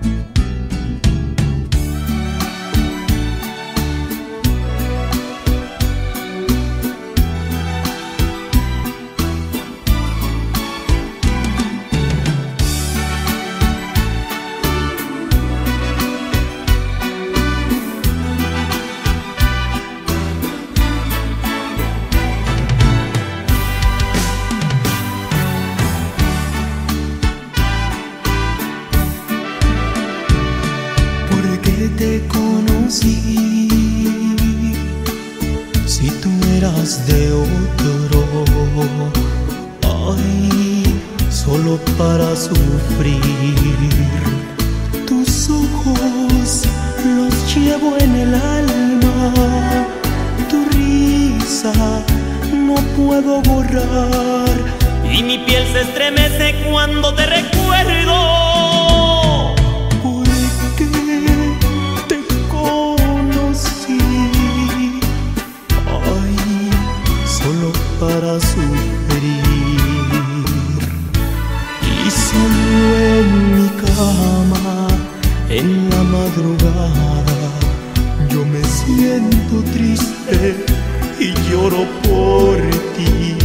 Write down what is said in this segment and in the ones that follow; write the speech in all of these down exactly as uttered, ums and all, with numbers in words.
Te conocí, si tú eras de otro, ay, solo para sufrir. Tus ojos los llevo en el alma, tu risa no puedo borrar, y mi piel se estremece cuando te recuerdo. Para sufrir, y solo en mi cama, en la madrugada, yo me siento triste y lloro por ti.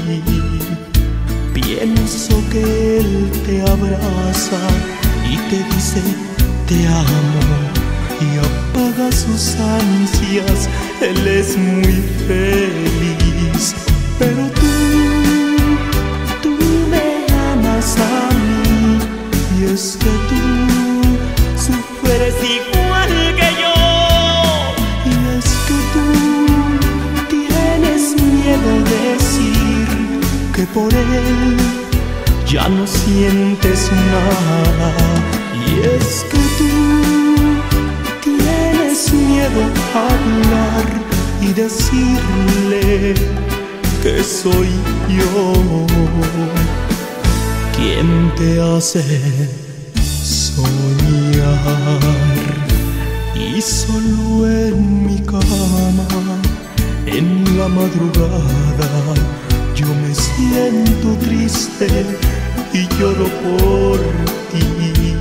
Pienso que él te abraza y te dice te amo, y apaga sus ansias, él es muy feliz. Pero tú, tú me amas a mí, y es que tú sufres igual que yo, y es que tú tienes miedo de decir que por él ya no sientes nada, y es que tú tienes miedo a hablar y decirle que soy yo quien te hace soñar. Y solo en mi cama, en la madrugada, yo me siento triste y lloro por ti.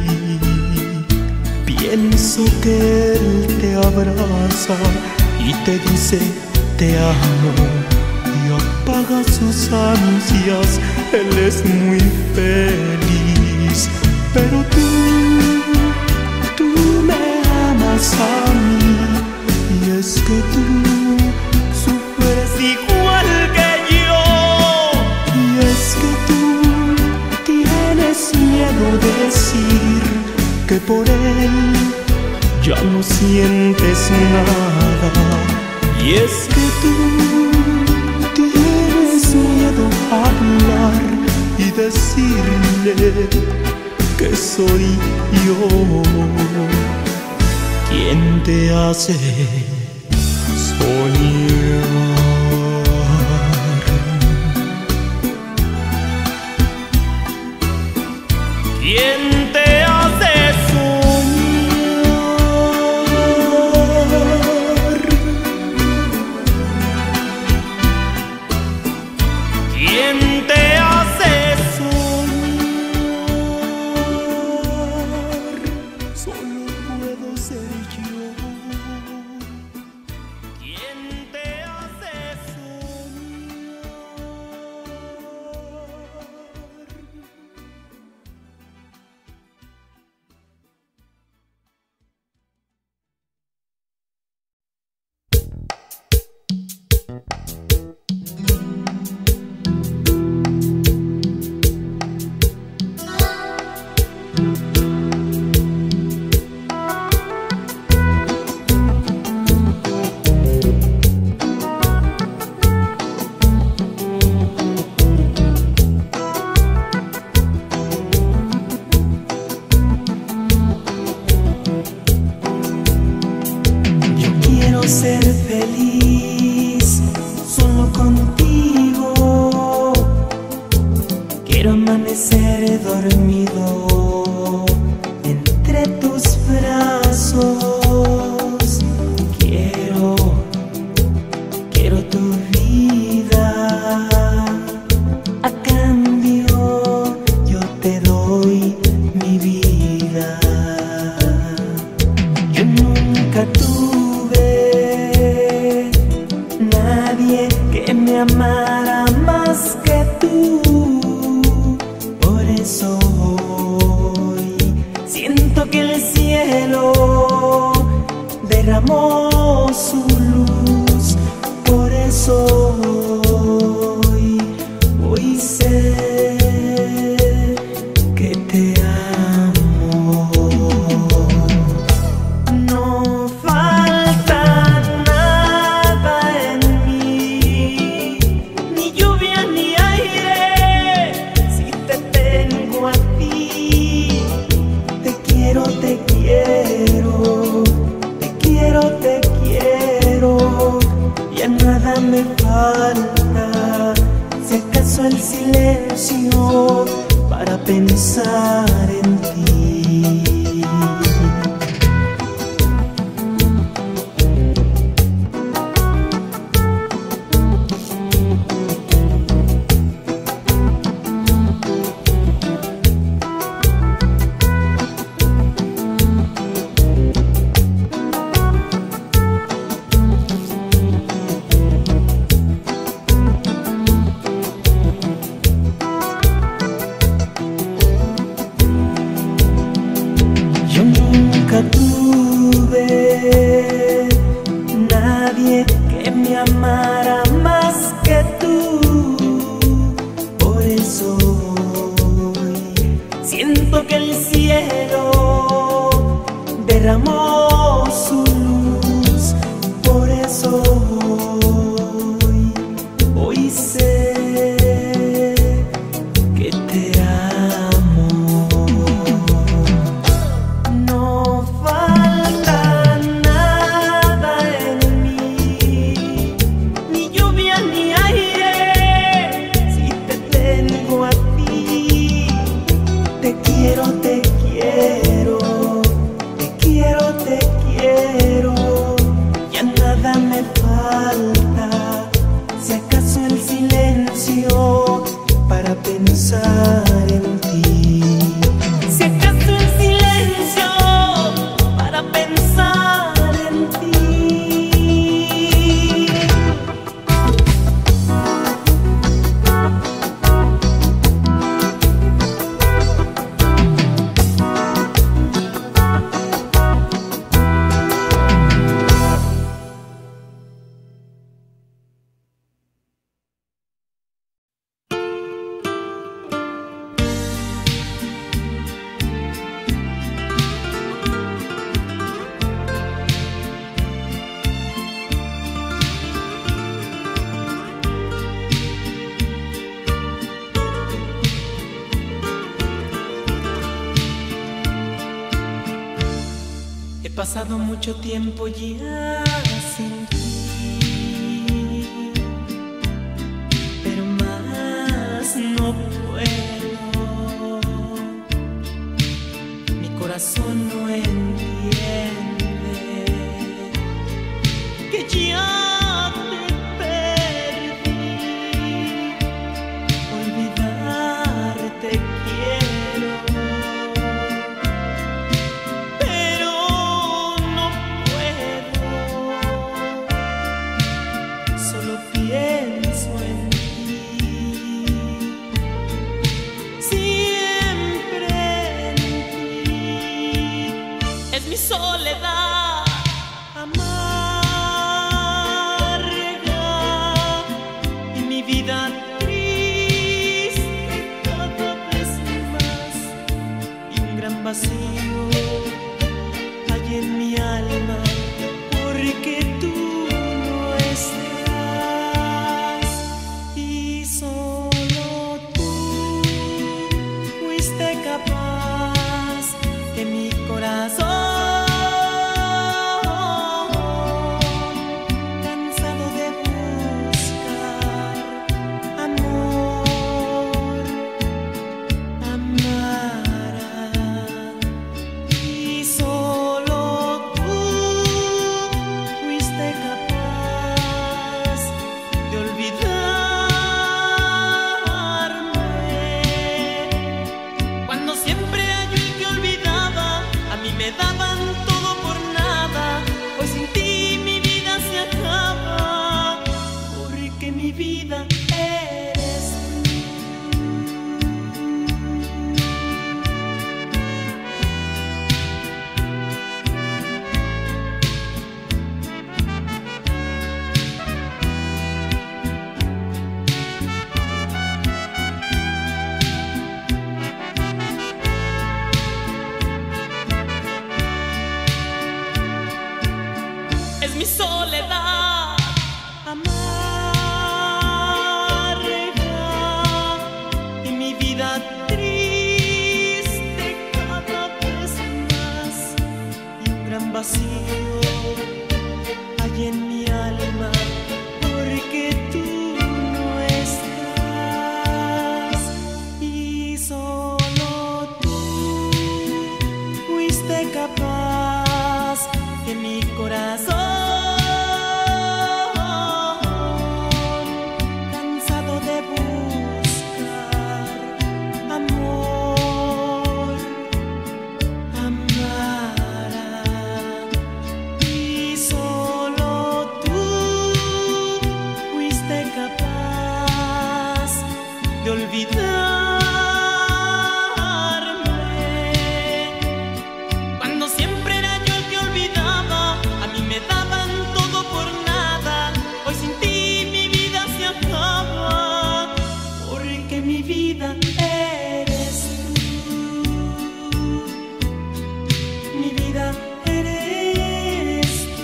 Pienso que él te abraza y te dice te amo, apaga sus ansias, él es muy feliz. Pero tú, tú me amas a mí, y es que tú sufres igual que yo, y es que tú tienes miedo de decir que por él ya no sientes nada, y es que tú miedo a hablar y decirle que soy yo quien te hace soñar. ¿Quién te hace soñar? ¿Quién te hace soñar? Solo puedo ser yo. ¿Quién te hace soñar? Ser feliz solo contigo, quiero amanecer dormido que el cielo derramó su luz, por eso hoy, hoy sé que te amo. No falta nada en mí, ni lluvia ni aire, si te tengo a ti. Te quiero, te quiero, te quiero, te quiero, ya nada me falta, si acaso el silencio para pensar en ti. Yo nunca tuve nadie que me amara más que tú, por eso hoy siento que el cielo derramó su luz, por eso hoy, hoy sé que te amo. No falta nada en mí, ni lluvia ni aire, si te tengo a ti. Te quiero, te quiero, te quiero, te quiero, ya nada me falta, si acaso el silencio para pensar en ti. Si acaso el silencio para pensar en ti. He pasado mucho tiempo ya sin ti, pero más no puedo. Mi corazón no entiende que ya te perdí. Olvidarte quiero, pero no puedo. Solo pienso en ti, siempre en ti. Es mi soledad amarga y mi vida triste cada vez más, y un gran vacío hay en mi alma porque tú no estás, y solo tú fuiste capaz que mi corazón, cansado de buscar amor, amara, y solo tú fuiste capaz de olvidarme. Cuando siempre hay el que olvidaba, a mí me daban todo por nada. Hoy sin ti mi vida se acaba, porque mi vida eres tú. vacío hay en mi alma, porque tú no estás y solo tú fuiste capaz de mi corazón, cansado de buscar amor, amara, y solo tú fuiste capaz de olvidarme. Cuando siempre era yo el que olvidaba, a mí me daban todo por nada. Hoy sin ti mi vida se acaba, porque mi vida eres tú. Mi vida eres tú.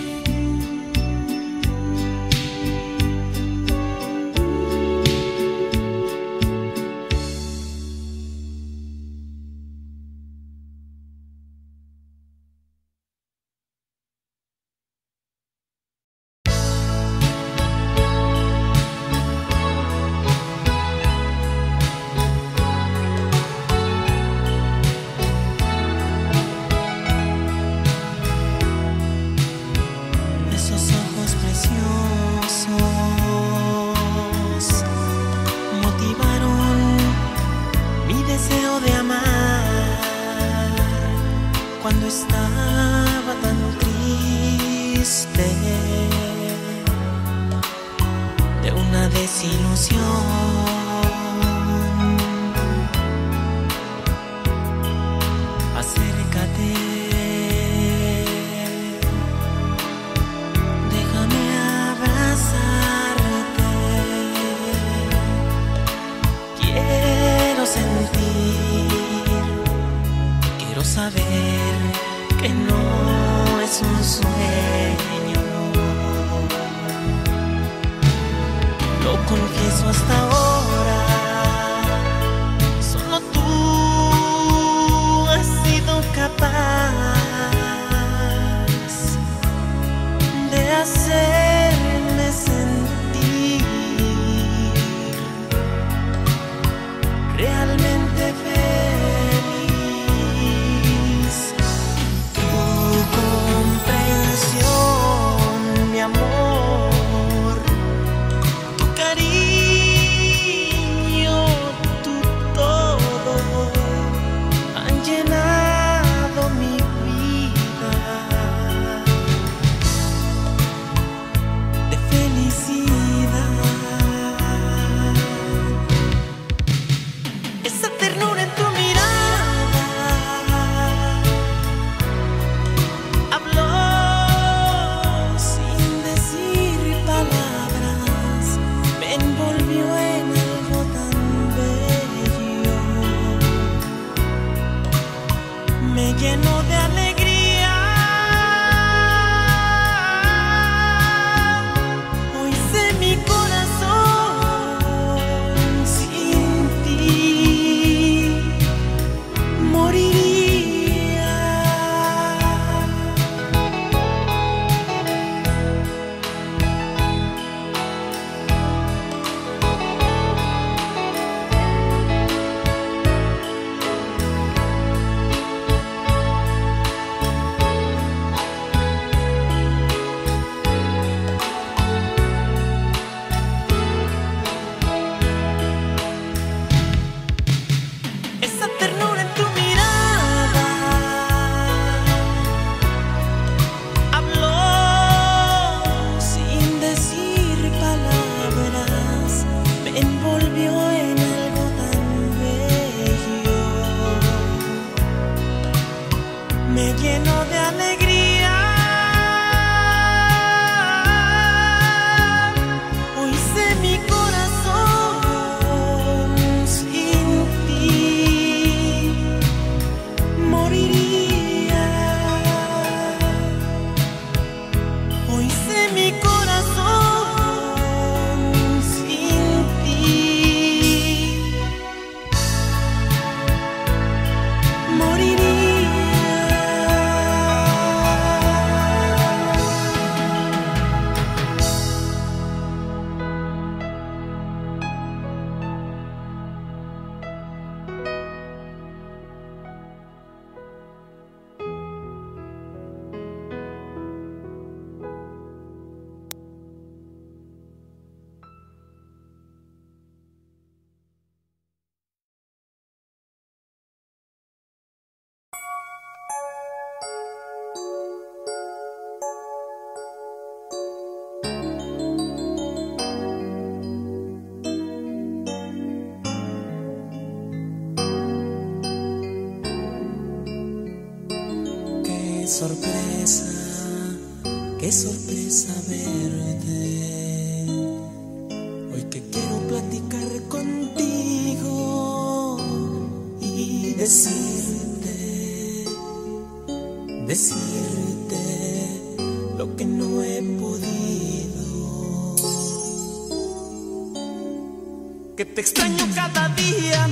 Esos ojos preciosos motivaron mi deseo de amar cuando estaba tan triste de una desilusión. Acércate, déjame abrazarte. Quiero sentir, quiero saber que no es un sueño. Lo confieso hasta ahora, solo tú has sido capaz de hacerme sentir realmente feliz. Tu comprensión, mi amor, tu cariño, tu todo han llenado mi vida de felicidad. Esa ternura en tu mirada habló sin decir palabras, me envolvió en algo tan bello, me llenó de alegría. Hoy sé mi corazón, sin ti moriría. Esa ternura en tu mirada habló sin decir palabras, me envolvió en algo tan bello, me llenó de alegría. Hoy sé mi corazón, sin ti moriría. Hoy sé mi corazón, sin ti moriría. sorpresa, qué sorpresa verte. Hoy que quiero platicar contigo y decirte, decirte lo que no he podido. Que te extraño cada día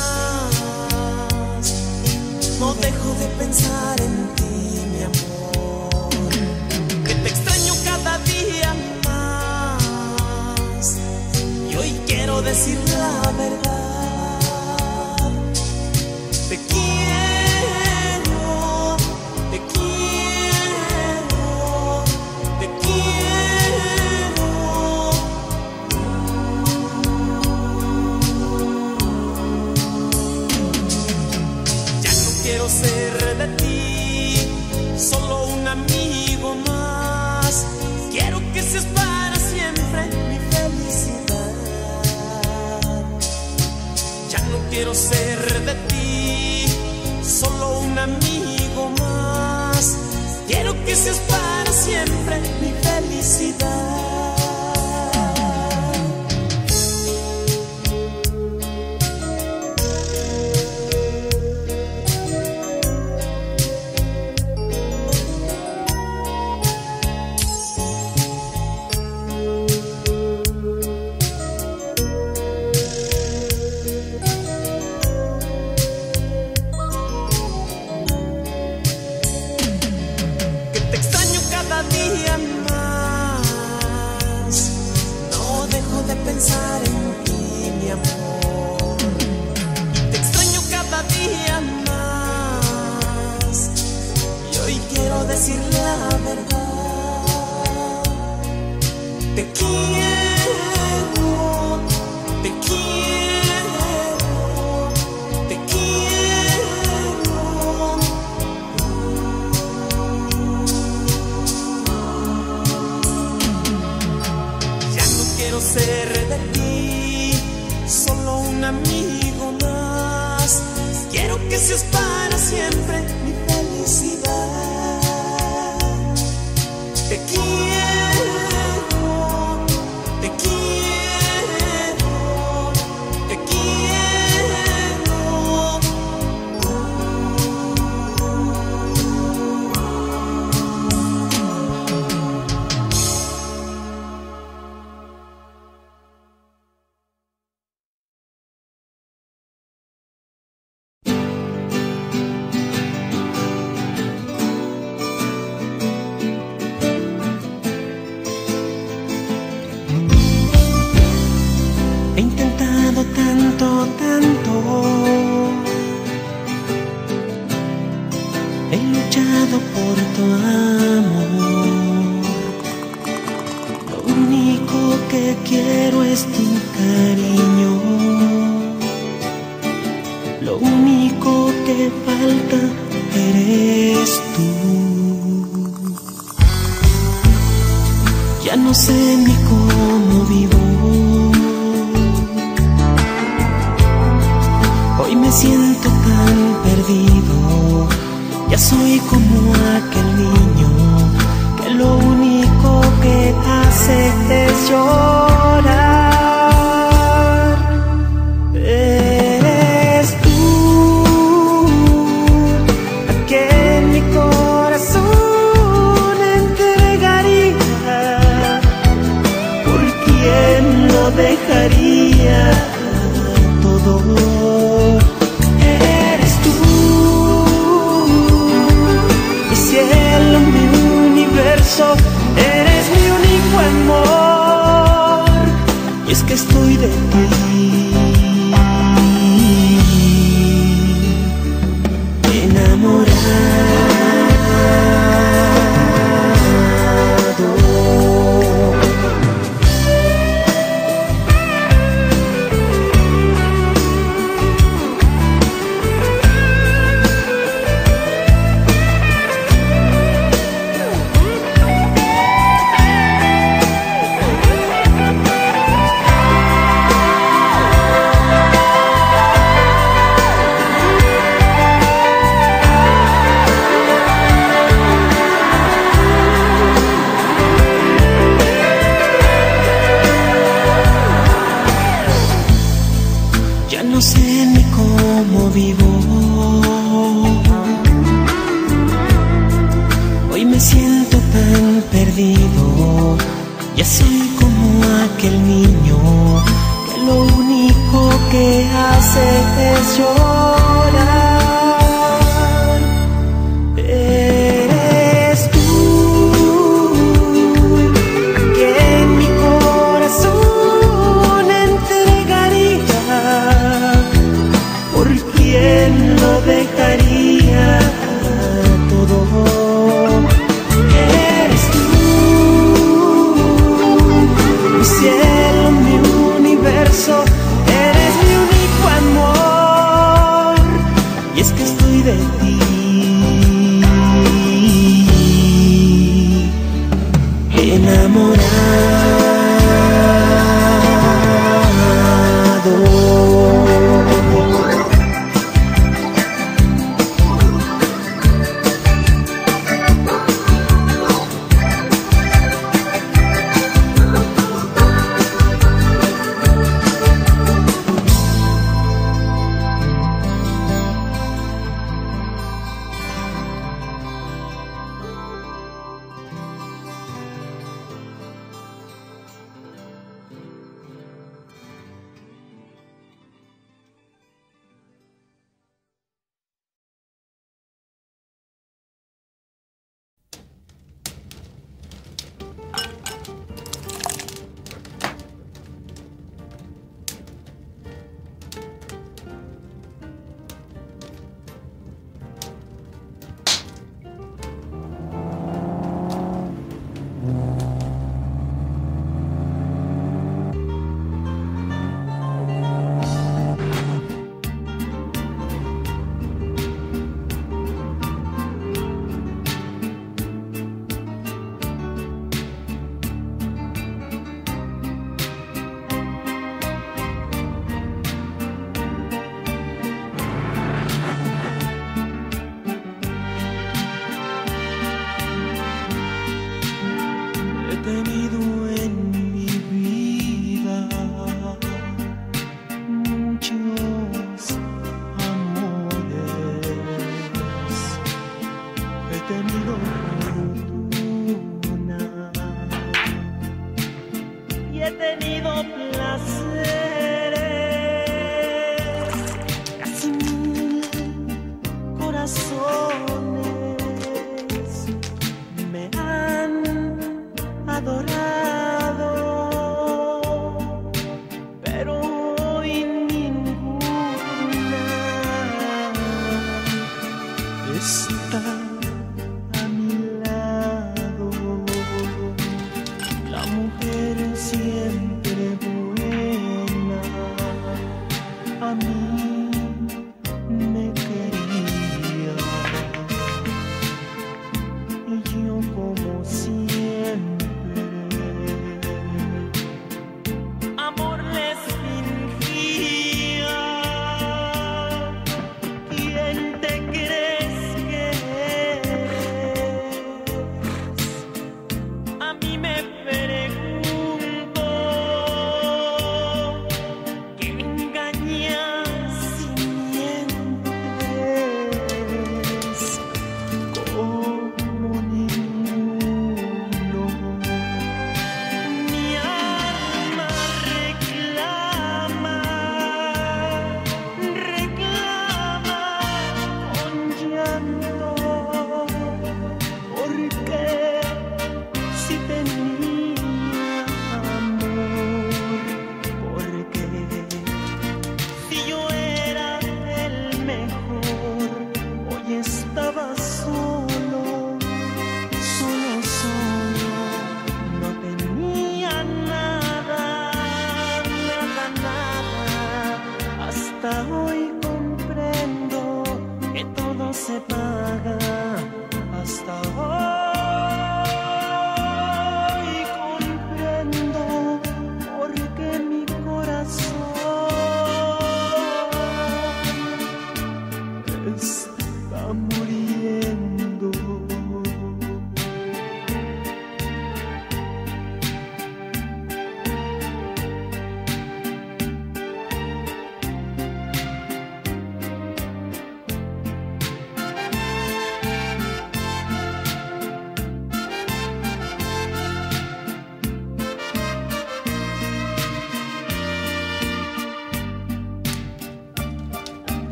más, no dejo de pensar en ti, mi amor. Que te extraño cada día más y hoy quiero decir la verdad. Te quiero, te quiero, te quiero. Ya no quiero ser de ti solo un amigo más. Quiero que seas para siempre mi felicidad. Ya no quiero ser de ti solo un amigo más. Quiero que seas para siempre mi felicidad. Pensar en ti, mi amor, y te extraño cada día más, y hoy quiero decir la verdad. Te quiero, te quiero, te quiero. Ya no quiero ser de ti solo un amigo más. Quiero que seas para siempre mi felicidad. Te quiero, te quiero, te quiero. He intentado tanto, tanto. He luchado por tu amor. Lo único que quiero es tu cariño. Lo único que falta eres tú. Ya no sé ni cómo vivo. Hoy me siento tan perdido. Ya soy como aquel niño que lo único que hace es llorar. Eres tú a quien mi corazón entregaría. ¿Por quién lo dejaría todo? Eres tú, mi cielo, mi universo, eres mi único amor. Y es que estoy de ti enamorado. perdido. Ya soy como aquel niño que lo único que hace es llorar. Eres tú que en mi corazón entregaría. ¿Por quién lo dejaría todo? Cielo, mi universo, eres mi único amor.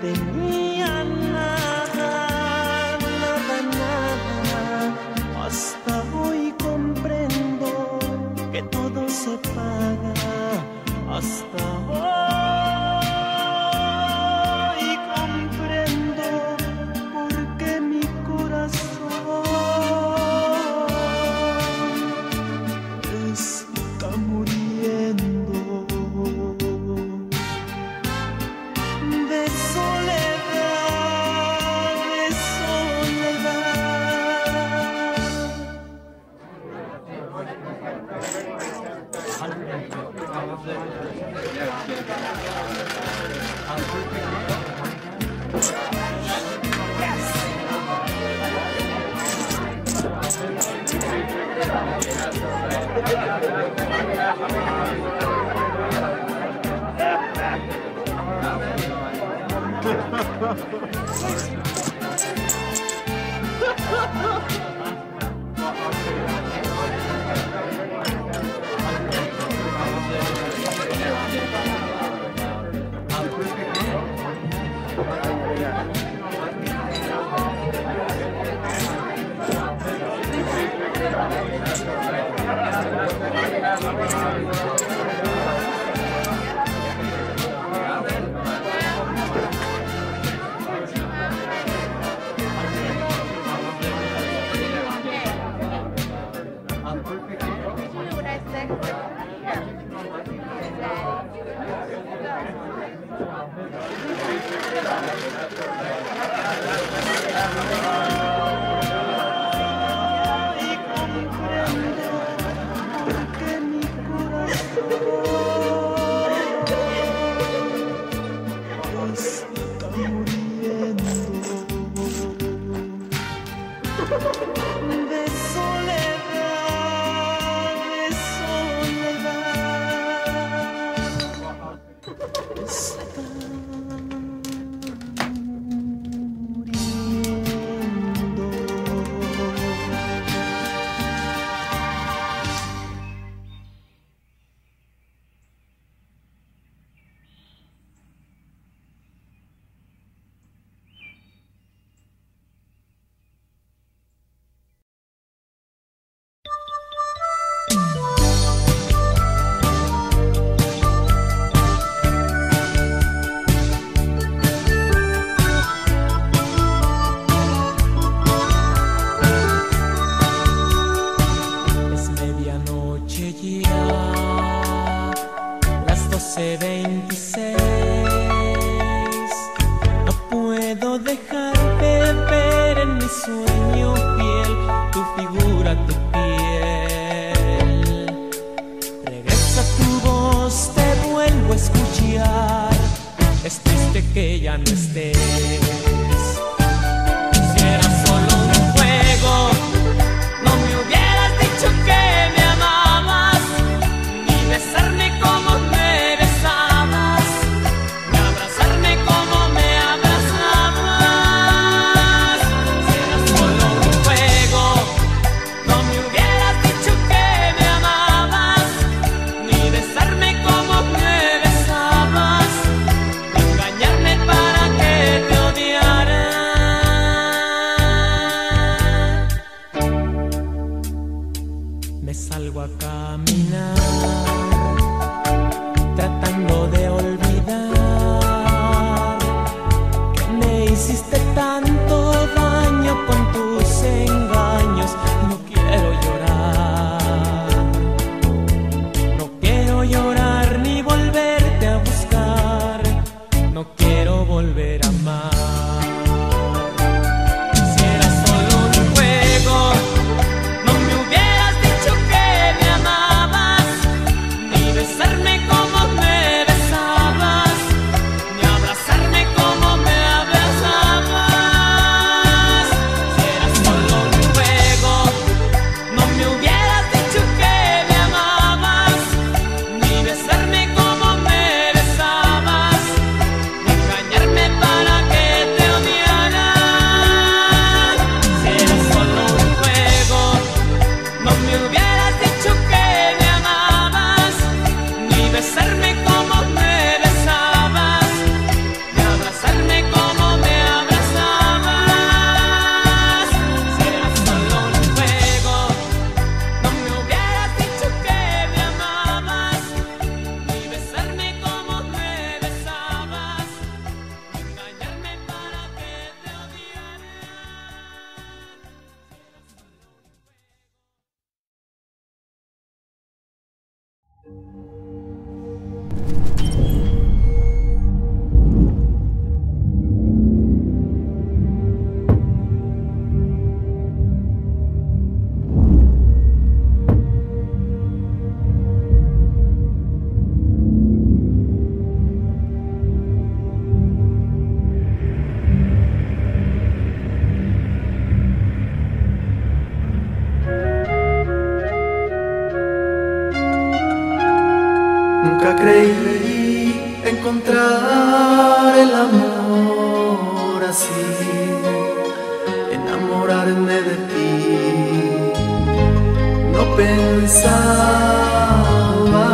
tenía nada, nada, nada. Hasta hoy comprendo que todo se paga. Hasta hoy comprendo por qué mi corazón está muriendo de soledad, de besarme como me besas. Nunca creí encontrar el amor así, enamorarme de ti. No pensaba,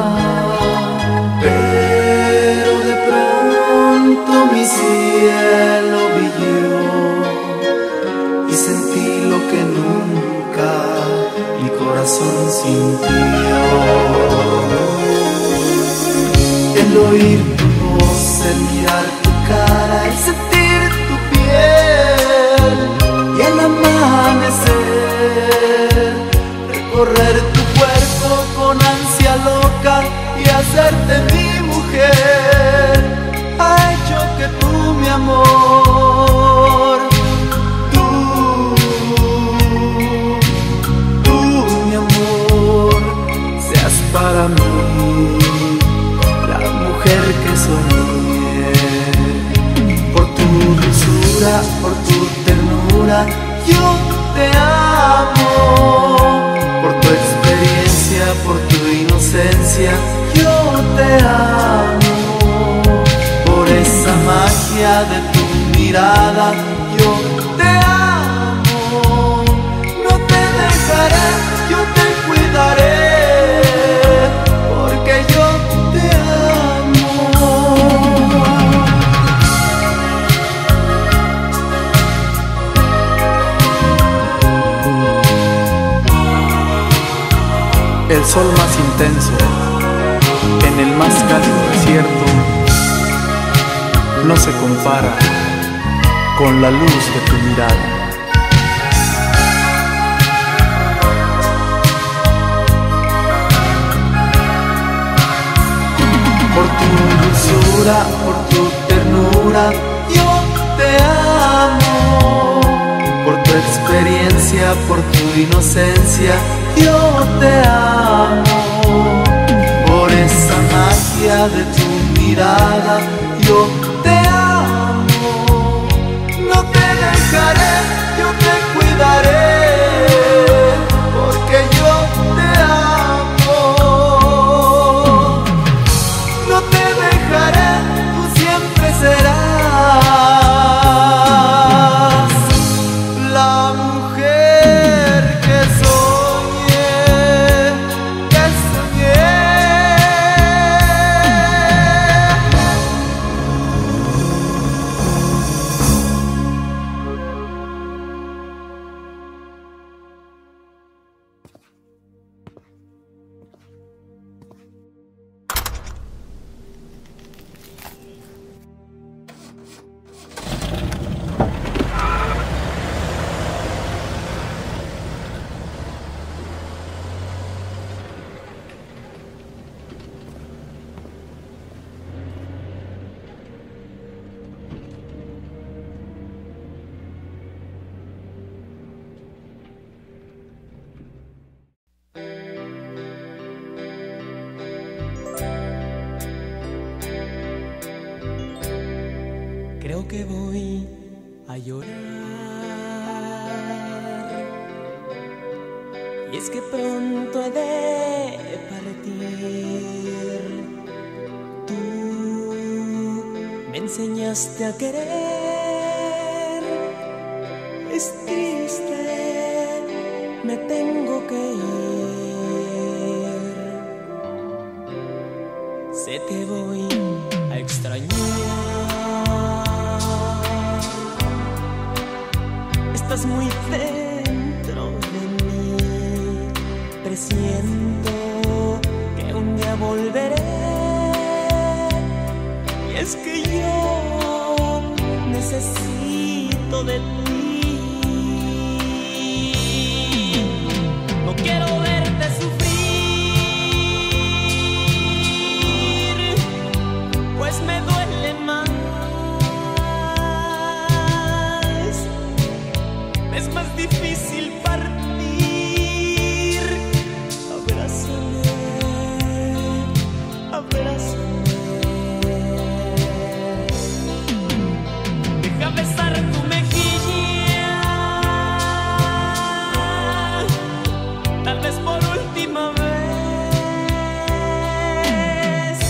pero de pronto mi cielo brilló y sentí lo que nunca mi corazón sintió. El oír tu voz, el mirar tu cara, el sentir tu piel y al amanecer recorrer tu cuerpo con ansia loca y hacerte mi mujer, ha hecho que tú, mi amor, tú, tú, mi amor, seas para mí que soñé. Por tu dulzura, por tu ternura, yo te amo. Por tu experiencia, por tu inocencia, yo te amo. Por esa magia de tu mirada, yo te amo. No te dejaré, yo te cuidaré, porque yo te amo. El sol más intenso, en el más cálido desierto, no se compara con la luz de tu mirada. Por tu dulzura, por tu ternura, yo te amo. Por tu experiencia, por tu inocencia, yo te amo. Por esa magia de tu mirada, yo te amo. No te dejaré, yo te cuidaré, porque yo te amo. No te dejaré, tú siempre serás creo que voy a llorar. Y es que pronto he de partir. Tú me enseñaste a querer. Es triste, me tengo que ir. Sé que voy a extrañar. Estás muy dentro de mí, presiento que un día volveré. Y es que yo necesito de ti. No quiero verte sufrir, pues me duele más. Es más difícil partir. Abrázame, abrázame. Deja besar tu mejilla, tal vez por última vez.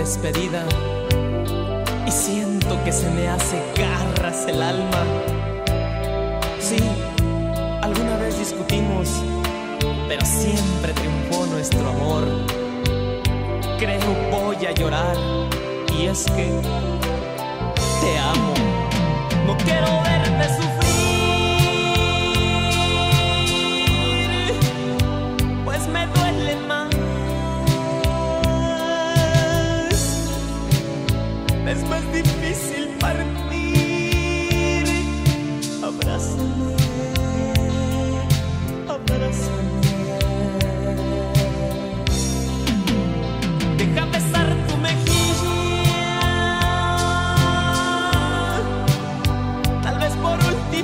despedida y siento que se me hace garras el alma. Sí, alguna vez discutimos, pero siempre triunfó nuestro amor. Creo voy a llorar y es que te amo. No quiero verte sufrir, pues me duele más. Es más difícil partir. Abrázame, abrázame. Deja besar tu mejilla, tal vez por última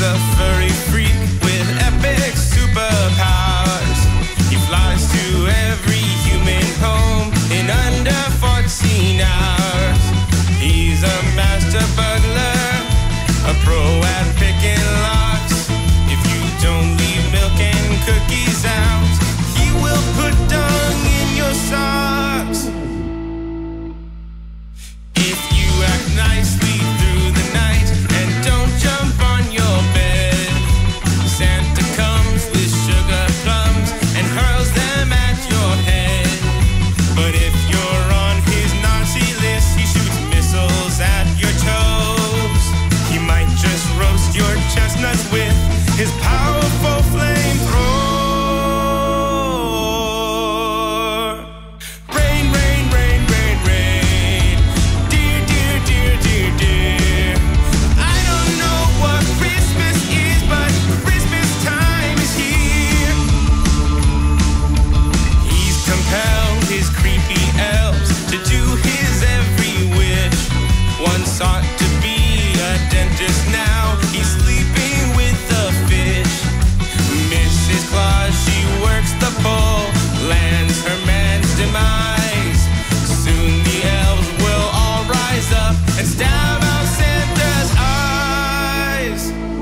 a furry freak with epic superpowers. He flies to every human home in under fourteen hours. He's a master butler, a pro at picking locks. If you don't leave milk and cookies out, he will put dung in your socks. If you act nicely through the night and don't jump on your bed, Santa comes with sugar plums and hurls them at your head. But if you're on his Nazi list, he shoots missiles at your toes. He might just roast your chestnuts with his powerful flamethrower. Rain, rain, rain, rain, rain. Dear, dear, dear, dear, dear. I don't know what Christmas is, but Christmas time is here. He's compelled his creepy elves to do his every wish. One sought to be a dentist, now he's sleeping with the fish. Missus Claus, she works the pole, lands her man's demise. Soon the elves will all rise up and stab out Santa's eyes.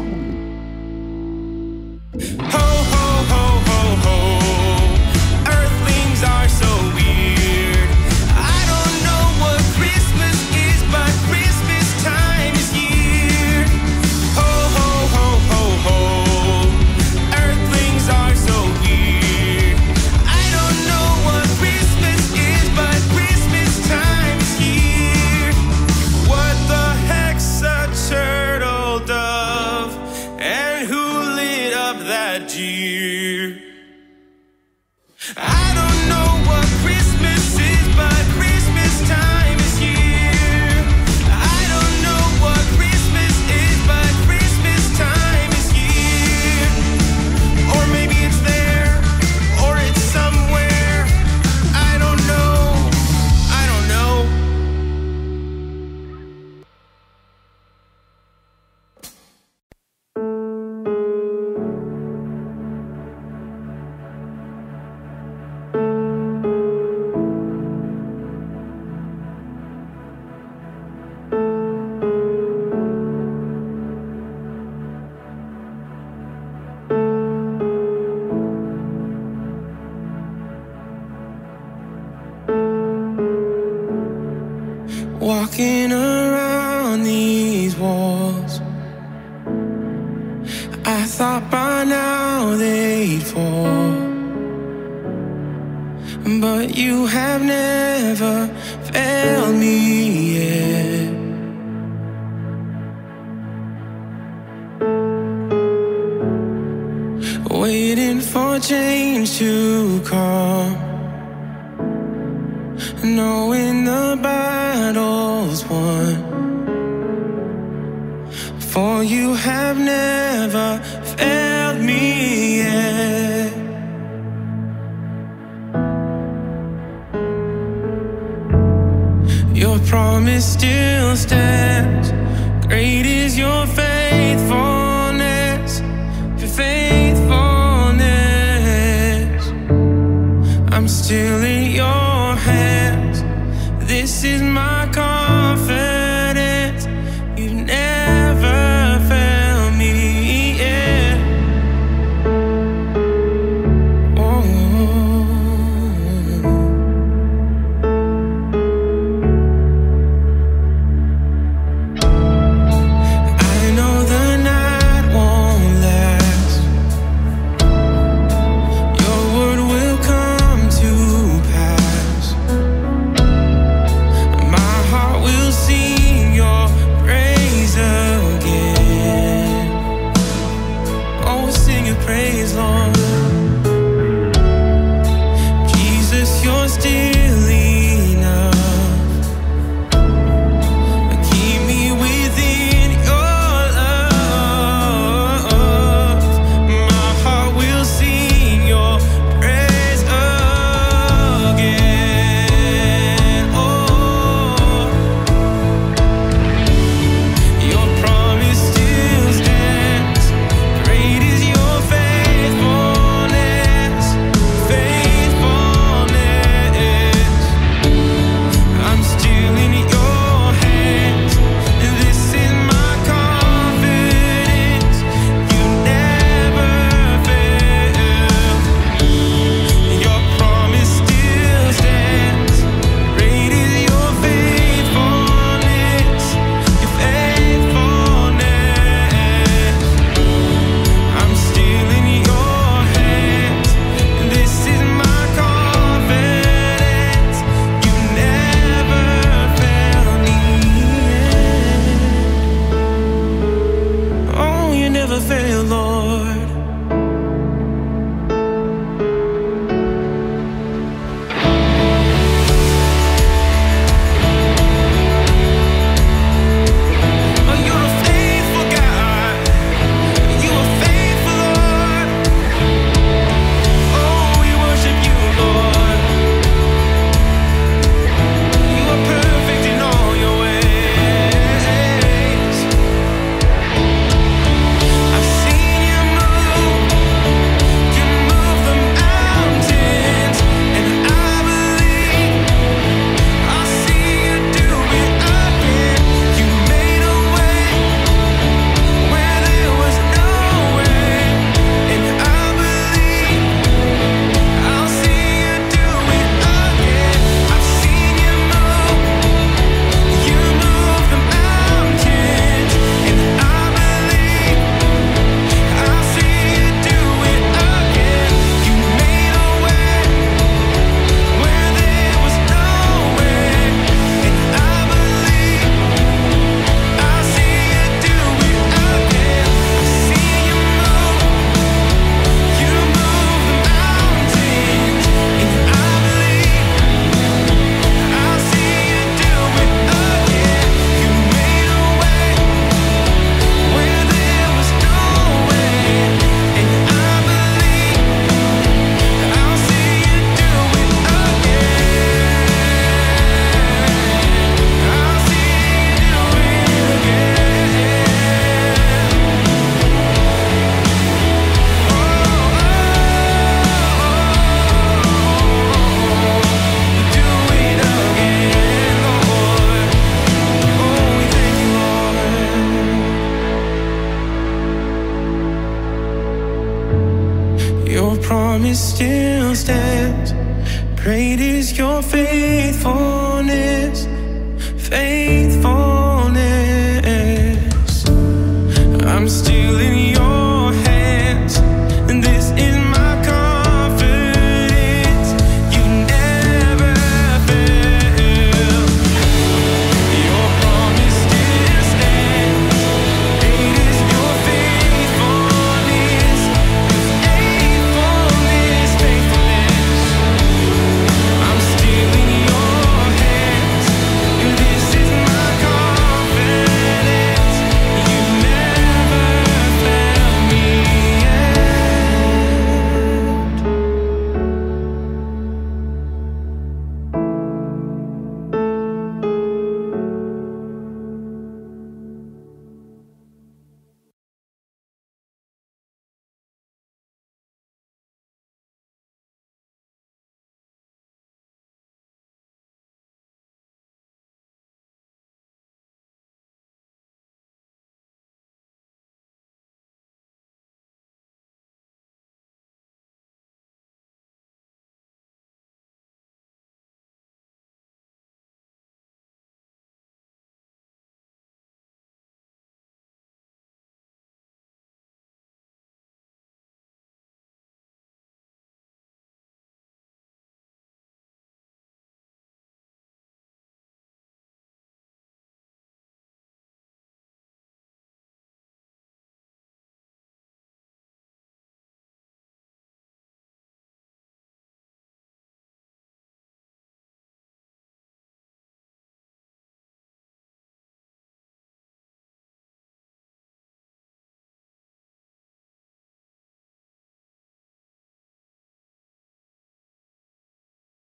Ho, ho, ho, ho, ho. Earthlings are so weird. I don't know what Christmas is, but Christmas time is here. Ho, ho, ho, ho, ho. Earthlings are so weird. I don't know what Christmas is, but Christmas time is here. What the heck's a turtle dove? And who lit up that deer? I don't know what Christmas is, but Christmas time is here. I don't know what Christmas is, but Christmas time is here. Or maybe it's there, or it's somewhere. I don't know. I don't know. Walking around these walls, I thought by now they'd fall, but you have never failed me yet. Waiting for change to come, knowing the battle's won, for you have never failed me yet. Your promise still stands. Great is your faithfulness, your faithfulness. I'm still in your hands. This is my confidence. You've never failed me yet. Oh, I know promise still stands. Great is your faithfulness, faithfulness.